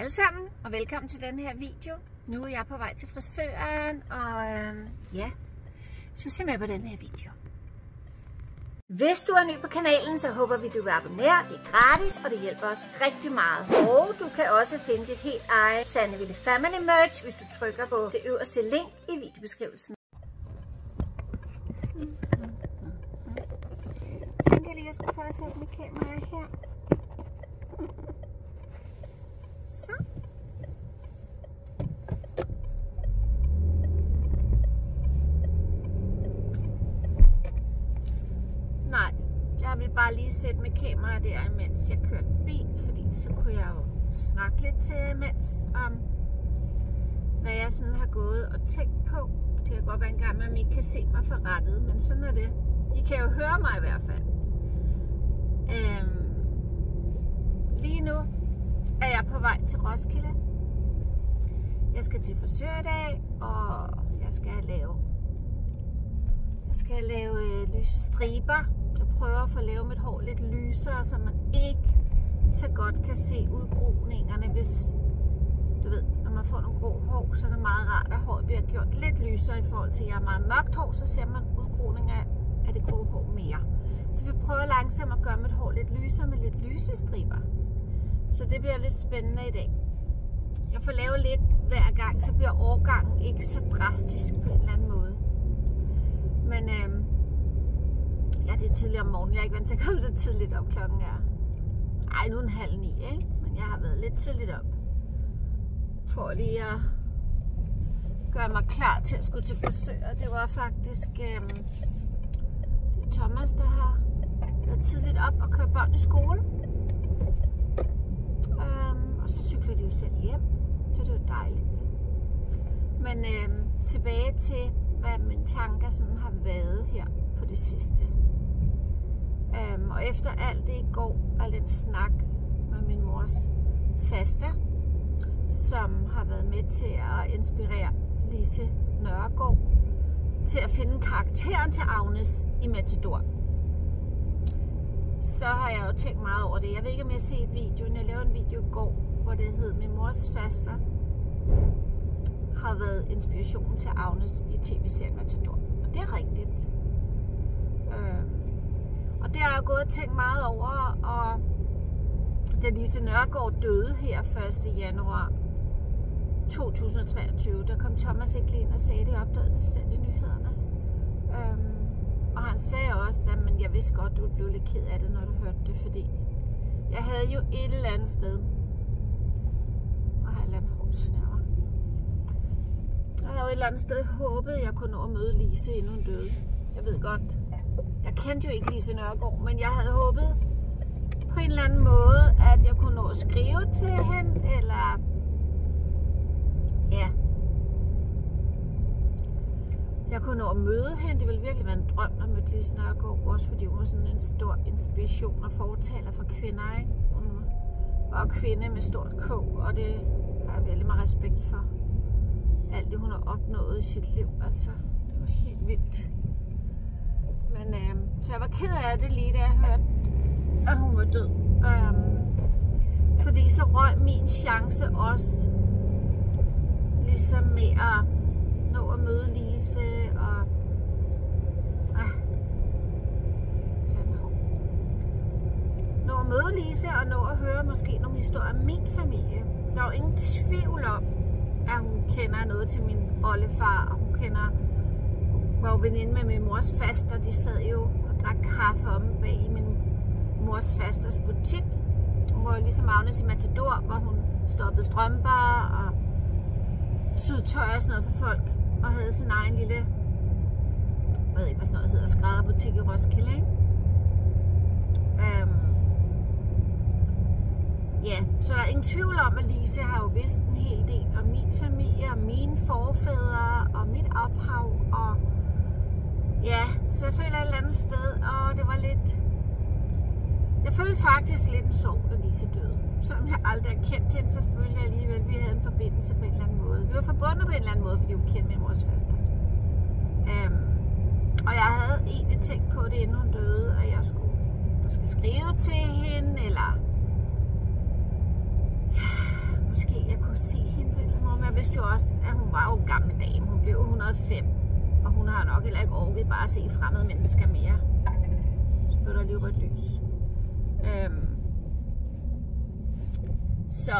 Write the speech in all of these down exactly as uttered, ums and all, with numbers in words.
alle sammen, og velkommen til den her video. Nu er jeg på vej til frisøren, og øh, ja, så se med på den her video. Hvis du er ny på kanalen, så håber vi, du vil abonnere. Det er gratis, og det hjælper os rigtig meget. Og du kan også finde dit helt eget Sandeville Family Merch, hvis du trykker på det øverste link i videobeskrivelsen. Så tænker jeg lige, at jeg skulle prøve at sætte mit kamera her. Så. Nej, jeg vil bare lige sætte mit kamera der, mens jeg kørte bil, fordi så kunne jeg jo snakke lidt til imens om, hvad jeg sådan har gået og tænkt på. Det kan godt være en gang, at man ikke kan se mig forrettet, men sådan er det. I kan jo høre mig i hvert fald. Øhm, lige nu er jeg på vej til Roskilde. Jeg skal til frisør i dag, og jeg skal lave, jeg skal lave øh, lyse striber. Jeg prøver at få lavet mit hår lidt lysere, så man ikke så godt kan se udgrogningerne. Hvis du ved, når man får nogle grå hår, så er det meget rart, at håret bliver gjort lidt lysere i forhold til, at jeg har meget mørkt hår, så ser man udgroninger af det grå hår mere. Så vi prøver langsomt at gøre mit hår lidt lysere med lidt lyse striber. Så det bliver lidt spændende i dag. Jeg får lavet lidt hver gang, så bliver overgangen ikke så drastisk på en eller anden måde. Men øhm, ja, det er tidligt om morgenen. Jeg er ikke vant til at komme så tidligt op. Klokken er ej, nu er en halv ni, ikke? Men jeg har været lidt tidligt op. For lige at gøre mig klar til at skulle til frisør. Det var faktisk øhm, det er Thomas, der har været tidligt op og kørt børn i skole. Og så cykler de jo selv hjem, så det er jo dejligt. Men øhm, tilbage til, hvad mine tanker sådan har været her på det sidste. Øhm, og efter alt det i går, al den snak med min mors faster, som har været med til at inspirere Lise Nørgaard til at finde karakteren til Agnes i Matador. Så har jeg jo tænkt meget over det. Jeg ved ikke, om jeg har set videoen. Jeg lavede en video i går, hvor det hed Min mors faster har været inspirationen til Agnes i tv-serien Matador. Og det er rigtigt. Øh, og det har jeg gået og tænkt meget over. Og da Lise Nørgaard døde her første januar to tusind og treogtyve, der kom Thomas ikke lige ind og sagde, det opdagede det selv i nyhederne. Øh, Og han sagde også, at jeg vidste godt, at du ville blive lidt ked af det, når du hørte det, fordi jeg havde jo et eller andet sted. Og har et eller andet hårdt snæver. Jeg havde jo et eller andet sted håbet, at jeg kunne nå at møde Lise, inden hun døde. Jeg ved godt, jeg kendte jo ikke Lise Nørgaard, men jeg havde håbet på en eller anden måde, at jeg kunne nå at skrive til hende, eller ja, jeg kunne nå at møde hende. Det ville virkelig være en drøm at møde Lise Nørgaard, også fordi hun var sådan en stor inspiration og fortaler for kvinder, ikke? Hun var kvinde med stort K, og det har jeg virkelig meget respekt for. Alt det, hun har opnået i sit liv, altså. Det var helt vildt. Men øh, så jeg var ked af det lige, da jeg hørte, at hun var død. Øh, fordi så røg min chance også ligesom med at nå at møde Lise og ah, nå at møde Lise og nå at høre måske nogle historier om min familie. Der er jo ingen tvivl om, at hun kender noget til min oldefar, og hun kender, var jo veninde med min mors faster. De sad jo og drak kaffe om bag i min mors fasters butik. Hun var jo ligesom Agnes i Matador, hvor hun stoppede strømper og syede tøj og sådan noget for folk, og havde sin egen lille, jeg ved ikke, hvad sådan noget hedder, skrædderbutik i Roskilde, ikke? Øhm, ja, så der er ingen tvivl om, at Lise har jo vidst en hel del om min familie, og mine forfædre, og mit ophav, og ja, så jeg føler et eller andet sted, og det var lidt, jeg følte faktisk lidt en sorg, da Lise døde. Selvom jeg aldrig har kendt hende, selvfølgelig alligevel, vi havde en forbindelse på en eller anden måde. Vi var forbundet på en eller anden måde, fordi hun kendte min mors faster. Øhm, og jeg havde egentlig tænkt på det, inden hun døde, at jeg skulle måske skrive til hende, eller måske se hende på en eller anden måde. Men jeg vidste jo også, at hun var jo en gammel dame. Hun blev et hundrede og fem. Og hun har nok heller ikke orket bare at se fremmede mennesker mere. Så blev der lige rødt lys. Øhm. Så.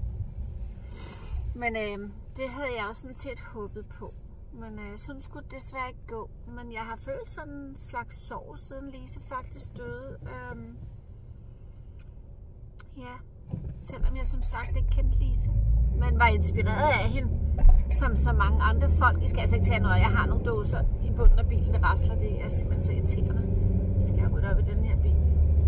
Men øhm, det havde jeg også sådan set håbet på. Men øh, sådan skulle det desværre ikke gå. Men jeg har følt sådan en slags sorg, siden Lise faktisk døde. Øhm. Ja. Selvom jeg som sagt ikke kendte Lise. Men var inspireret af hende. Som så mange andre folk. I skal altså ikke tage noget. Jeg har nogle dåser i bunden af bilen, der rasler. Det er simpelthen så irriterende. Skal jeg rydde op i den her bil.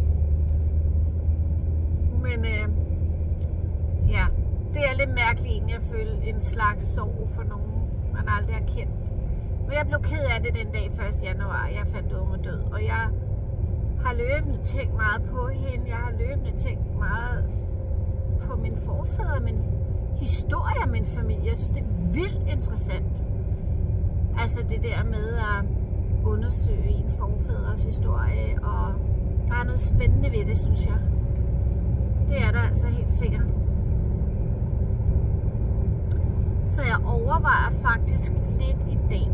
Men øh, ja. Det er lidt mærkeligt egentlig at føle en slags sorg for nogen, man aldrig har kendt. Men jeg blev ked af det den dag første januar. Jeg fandt ud af, hun var død. Og jeg har løbende tænkt meget på hende. Jeg har løbende tænkt meget på min forfædre, min historie om min familie. Jeg synes, det er vildt interessant. Altså det der med at undersøge ens forfædres historie. Og der er noget spændende ved det, synes jeg. Det er der altså helt sikkert. Så jeg overvejer faktisk lidt i dag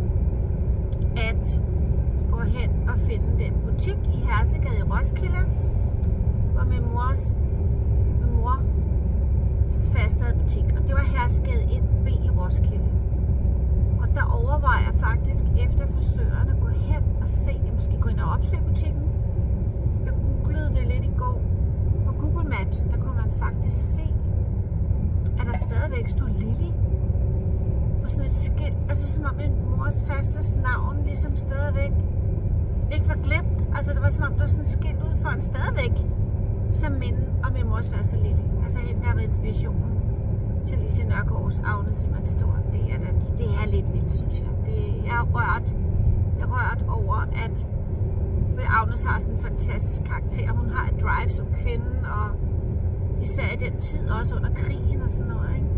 at gå hen og finde den butik i Hersegade i Roskilde, hvor min mors, min mors faste havde butik, og det var Hersegade et B i Roskilde. Og der overvejer jeg faktisk efter frisøren at gå hen og se, jeg måske gå ind og opsøge butikken. Jeg googlede det lidt i går. På Google Maps, der kunne man faktisk se, at der stadigvæk stod Lili på sådan et skilt. Altså som om min mors fastes navn ligesom stadigvæk ikke var glemt. Altså det var som om der var sådan et skilt ude foran stadigvæk som minde om min mors faste Lili. Altså hende der har været inspirationen til Lise Nørgaards Agnes i Matador. Det er, da, det er lidt vildt, synes jeg. Det, jeg er rørt. Jeg er rørt over, at Agnes har sådan en fantastisk karakter. Hun har et drive som kvinde, og især i den tid, også under krigen og sådan noget, ikke?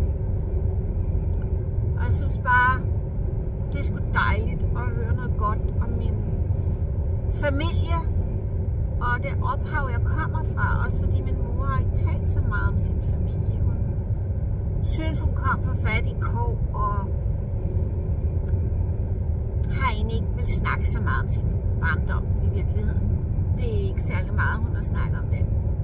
Og jeg synes bare, det er sgu dejligt at høre noget godt om min familie, og det ophav, jeg kommer fra, også fordi min mor har ikke talt så meget om sin familie. Hun synes, hun kom fra fattig kår, og har egentlig ikke vil snakke så meget om sin barndom i virkeligheden. Det er ikke særlig meget, hun har snakket om det.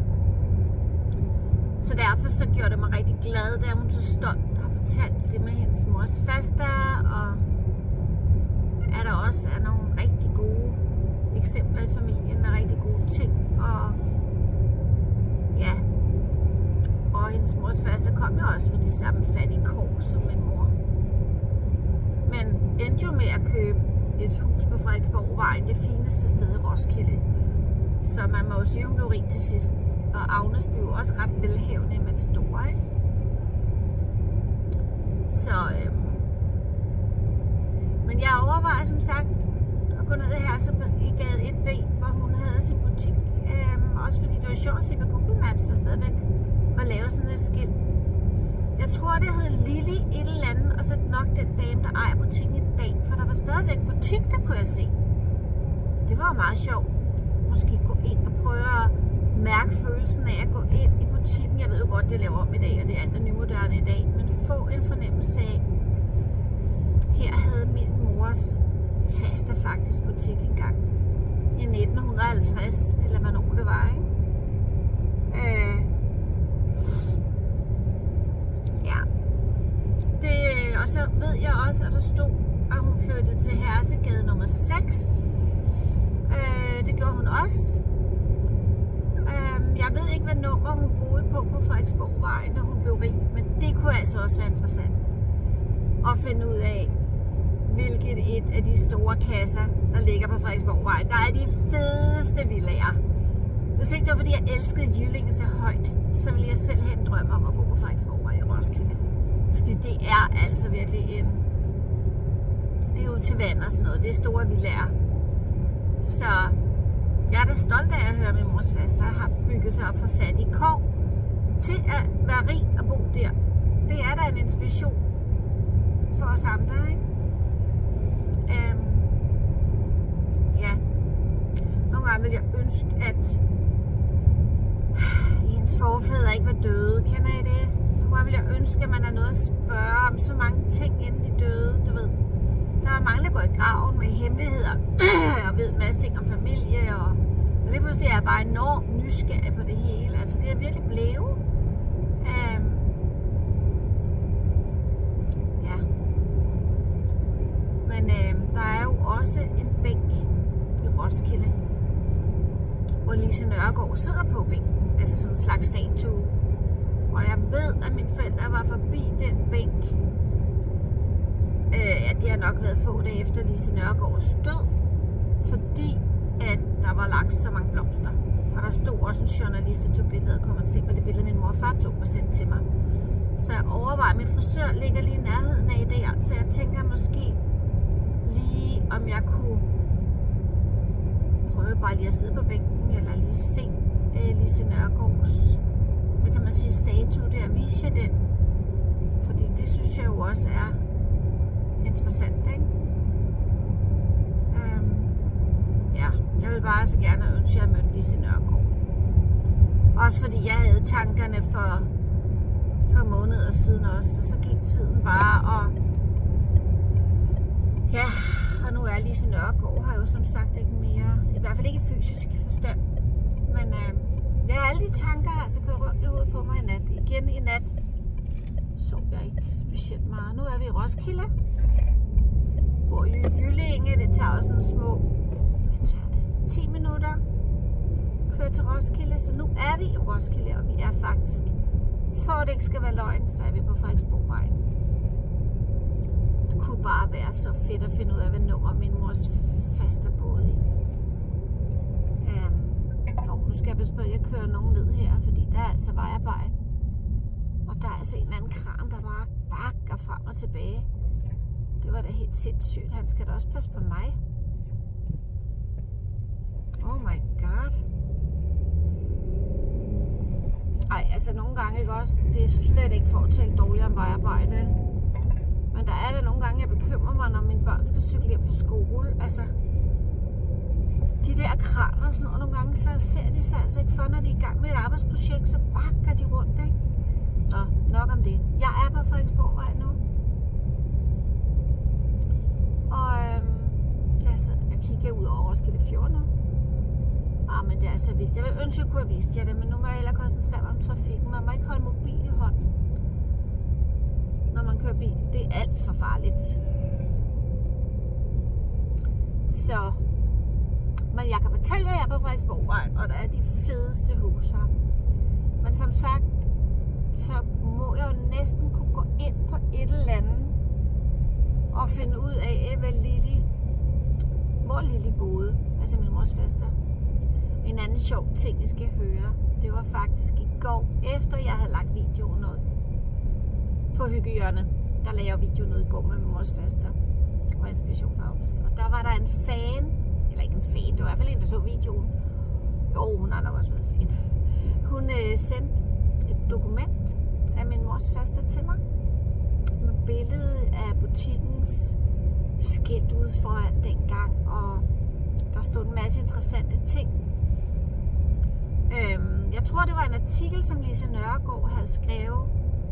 Så derfor så gjorde det mig rigtig glad, da hun så stolt har fortalt det med hendes mors faster, og er der også er nogle rigtig gode eksempler i familien, og rigtig gode ting, og ja, og hendes mors faster kom jo også for de samme fattige kår som min mor. Men endte jo med at købe et hus på Frederiksborgvejen, det fineste sted i Roskilde. Så man må jo sige, hun blev rig til sidst. Og Agnes blev også ret velhavende i Matador, ikke? Så, øhm, men jeg overvejer som sagt at gå ned her i gade et B, hvor hun havde sin butik. Øhm, også fordi det var sjovt at se på Google Maps, der stadigvæk var lavet sådan et skilt. Jeg tror, det hed Lili et eller andet, og så nok den dame, der ejer butikken i dag. For der var stadigvæk butik, der kunne jeg se. Det var jo meget sjovt. Måske gå ind og prøve at mærke følelsen af at gå ind i butikken. Jeg ved jo godt, det laver om i dag, og det er alt det nymoderne i dag. Men få en fornemmelse af, her havde min mors faste faktisk butik engang. I nitten halvtreds, eller hvornår det var, ikke? Øh, ja. Det, og så ved jeg også, at der stod, at hun flyttede til Hersegade nummer seks. Øh, det gjorde hun også. Øh, jeg ved ikke, hvad nummer hun boede på på Frederiksborgvejen, da hun blev rig, men det kunne altså også være interessant at finde ud af, hvilket et af de store kasser, der ligger på Frederiksborgvejen. Der er de fedeste villager. Hvis ikke det var, fordi jeg elskede Jyllinge så højt, så ville jeg selv have en drøm om at bo på Frederiksborgvejen i Roskilde. Fordi det er altså virkelig en... Det er jo til vand og sådan noget. Det er store villager. Så jeg er da stolt af at høre, at min mors faster har bygget sig op for fattige kår til at være rig og bo der. Det er da en inspiration for os andre, ikke? Øhm, ja. Nogle gange vil jeg ønske, at ens forfædre ikke var døde. Kender I det? Nogle gange vil jeg ønske, at man er noget at spørge om så mange ting, inden de døde, du ved. Der er mange, der går i graven med hemmeligheder, og ved en masse ting om familie, og, og lige pludselig er jeg bare enormt nysgerrig på det hele. Altså, det er virkelig blevet. Um, ja. Men um, der er jo også en bænk i Roskilde, hvor Lise Nørgaard sidder på bænken, altså som en slags statue. Og jeg ved, at mine forældre var forbi den bænk. Øh, ja, det har nok været få dage efter Lise Nørgaards død, fordi at der var lagt så mange blomster. Og der stod også en journalist, der tog billeder, og kunne man se på det billede, min mor og far tog og sendte til mig. Så jeg overvejer, min frisør ligger lige i nærheden af der, så jeg tænker måske lige, om jeg kunne prøve bare lige at sidde på bænken, eller lige se øh, Lise Nørgaards, hvad kan man sige, statue der, vise den. Fordi det synes jeg jo også er interessant, ikke? Øhm, ja, jeg vil bare så gerne have ønsket, at jeg mødte Lise Nørgaard. Også fordi jeg havde tankerne for et par måneder siden også, og så gik tiden bare, og ja, og nu er Lise Nørgaard har jo som sagt ikke mere, i hvert fald ikke i fysisk forstand, men øh, ja, alle de tanker har altså kørt rundt i hovedet på mig i nat. Igen i nat så jeg ikke specielt meget. Nu er vi i Roskilde, hvor i Jyllinge, det tager også sådan små, hvad tager det, ti minutter, kører til Roskilde, så nu er vi i Roskilde, og vi er faktisk, for at det ikke skal være løgn, så er vi på Frederiksborgvejen. Det kunne bare være så fedt at finde ud af, hvad nummer min mors faste boede i. Um, og nu skal jeg besøge, at jeg kører nogen ned her, fordi der er altså vejarbejde. Og der er altså en anden kran, der bare bakker frem og tilbage. Det var da helt sindssygt. Han skal da også passe på mig. Oh my god. Ej, altså nogle gange ikke også. Det er slet ikke for at tale dårligt om vejarbejde, vel? Men der er der nogle gange, jeg bekymrer mig, når mine børn skal cykle hjem fra skole. Altså, de der kraner og sådan noget, nogle gange, så ser de sig altså ikke for, når de er i gang med et arbejdsprojekt, så bakker de rundt, ikke? Nå, nok om det. Jeg er på Frederiksborgvej nu. Og øhm, jeg, så, jeg kigger ud over Roskilde Fjord nu. Ah, men det er så vildt. Jeg vil ønske, at jeg kunne have vist jer det, men nu må jeg hellere koncentrere mig om trafikken. Man må ikke holde mobil i hånden, når man kører bil. Det er alt for farligt. Så, men jeg kan fortælle jer, at jeg er på Frederiksborgvejen, og der er de fedeste huse her. Men som sagt, så må jeg jo næsten kunne gå ind på et eller andet og finde ud af, hvad Lili, hvor Lili boede, altså min mors faster. En anden sjov ting, I skal høre, det var faktisk i går, efter jeg havde lagt videoen ud på Hyggehjørnet. Der lagde jeg videoen ud i går med min mors faster og Inspiration for Agnes. Og der var der en fan, eller ikke en fan, det var i hvert fald en, der så videoen. Jo, hun har nok også været fan. Hun øh, sendte et dokument af min mors faster til mig, med billede af butikkens skilt ude foran dengang, og der stod en masse interessante ting. Øhm, jeg tror, det var en artikel, som Lise Nørgaard havde skrevet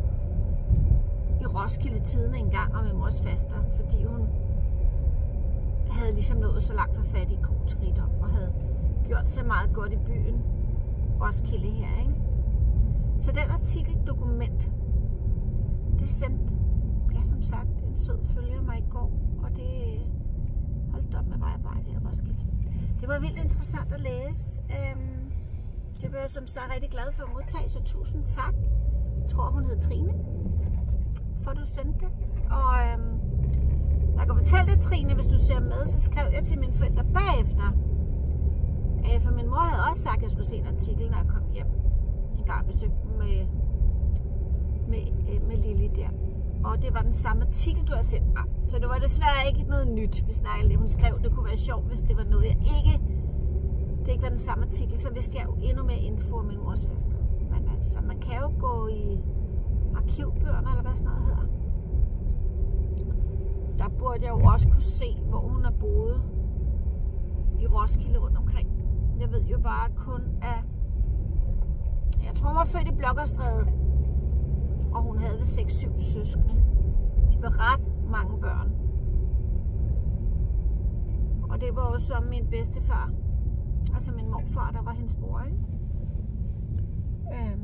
i Roskilde Tidende en gang om min mors faster, fordi hun havde ligesom nået så langt for fattig ko til rigdom, og havde gjort så meget godt i byen Roskilde her, ikke? Så den artikel, dokument, det sendte, ja, som sagt, en sød følger mig i går, og det holdt op med vejarbejde her i Roskilde. Det var vildt interessant at læse. Øhm, det blev jeg som sagt rigtig glad for at modtage, så tusind tak. Jeg tror, hun hed Trine, for du sendte det. Og øhm, jeg kan fortælle dig, Trine, hvis du ser med, så skrev jeg til mine forældre bagefter. Øh, for min mor havde også sagt, at jeg skulle se en artikel, når jeg kom hjem. En gang besøgte med, med, øh, med Lili der. Og det var den samme artikel, du har sendt mig. Så det var desværre ikke noget nyt, vi snakkede. Hun skrev, det kunne være sjovt, hvis det var noget, jeg ikke... Det ikke var den samme artikel, så vidste jeg jo endnu mere info om min mors faster. Men altså, man kan jo gå i arkivbøgerne, eller hvad sådan noget hedder. Der burde jeg jo også kunne se, hvor hun har boet i Roskilde rundt omkring. Jeg ved jo bare kun af... Jeg tror, hun var født i Blokkerstræde. Og hun havde seks syv søskende. De var ret mange børn. Og det var også som min bedstefar. Altså min morfar, der var hendes bror, ikke? Øhm.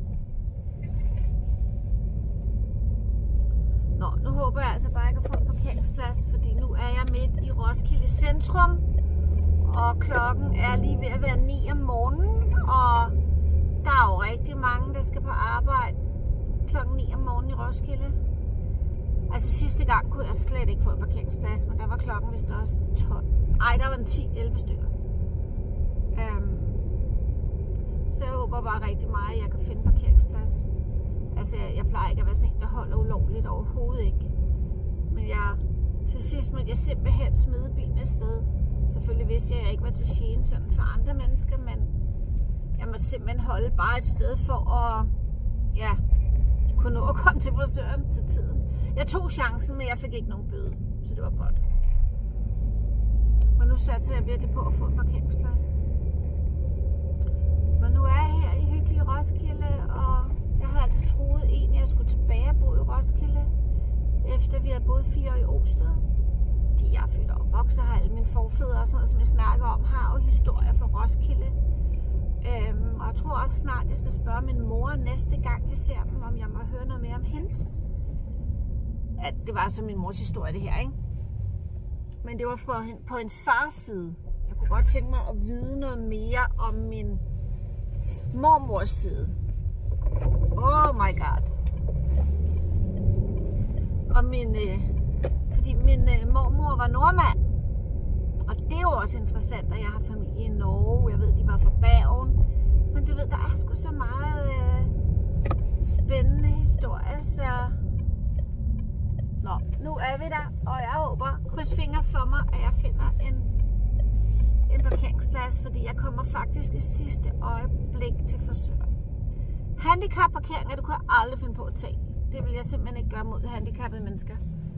Nå, nu håber jeg altså bare, at jeg kan få en parkeringsplads, fordi nu er jeg midt i Roskilde Centrum, og klokken er lige ved at være ni om morgenen, og der er jo rigtig mange, der skal på arbejde klokken ni om morgenen i Roskilde. Altså sidste gang kunne jeg slet ikke få en parkeringsplads, men der var klokken vist også tolv. Ej, der var en ti elleve stykker. Øhm. Så jeg håber bare rigtig meget, at jeg kan finde parkeringsplads. Altså, jeg, jeg plejer ikke at være sådan en, der holder ulovligt overhovedet ikke. Men jeg, til sidst måtte jeg simpelthen smide bilen et sted. Selvfølgelig vidste jeg, at jeg ikke var til gene sådan for andre mennesker, men jeg måtte simpelthen holde bare et sted for at, ja, kunne nå at komme til frisøren til tiden. Jeg tog chancen, men jeg fik ikke nogen bøde, så det var godt. Og nu satser jeg virkelig på at få en parkeringsplads. Men nu er jeg her i hyggelige Roskilde, og jeg havde altid troet egentlig, at jeg skulle tilbage og bo i Roskilde, efter vi havde boet fire år i Osted. Fordi jeg er født og opvokset, har alle mine forfædre og sådan noget, som jeg snakker om, har jo historier fra Roskilde. Øhm, og jeg tror også snart, jeg skal spørge min mor næste gang, jeg ser dem, om jeg må høre noget mere om hendes. At det var så min mors historie, det her, ikke? Men det var på, på hendes fars side. Jeg kunne godt tænke mig at vide noget mere om min mormors side. Oh my god. Og min, øh, fordi min øh, mormor var nordmand. Og det er jo også interessant, at jeg har familie i Norge. Jeg ved, de var fra Bergen. Men du ved, der er sgu så meget øh, spændende historie, så... Nå, nu er vi der, og jeg håber, kryds fingre for mig, at jeg finder en, en parkeringsplads, fordi jeg kommer faktisk i sidste øjeblik til frisøren. Handicapparkeringer, det kunne jeg aldrig finde på at tage. Det vil jeg simpelthen ikke gøre mod handicappede mennesker.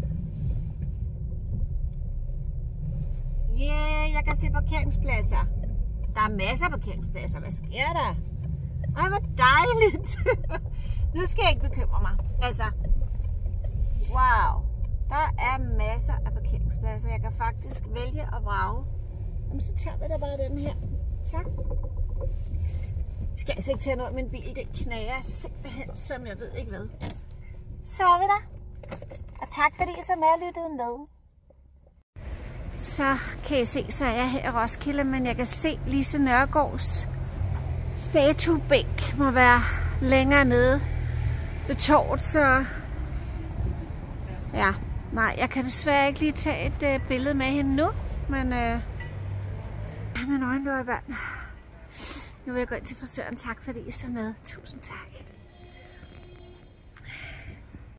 Yeah, jeg kan se parkeringspladser. Der er masser af parkeringspladser. Hvad sker der? Ej, hvor dejligt. Nu skal jeg ikke bekymre mig. Altså, wow. Der er masser af parkeringspladser. Jeg kan faktisk vælge at vrage. Jamen, så tager vi da bare den her. Tak. Jeg skal altså ikke tage noget af min bil. Den knager simpelthen, som jeg ved ikke hvad. Så er vi der. Og tak fordi I så med lyttede med. Så kan I se, så er jeg her i Roskilde, men jeg kan se Lise Nørgaards statuebænk må være længere nede ved torvet, så ja, nej, jeg kan desværre ikke lige tage et øh, billede med hende nu, men øh, min øjne lå i vand. Nu vil jeg gå ind til frisøren. Tak fordi I så med. Tusind tak.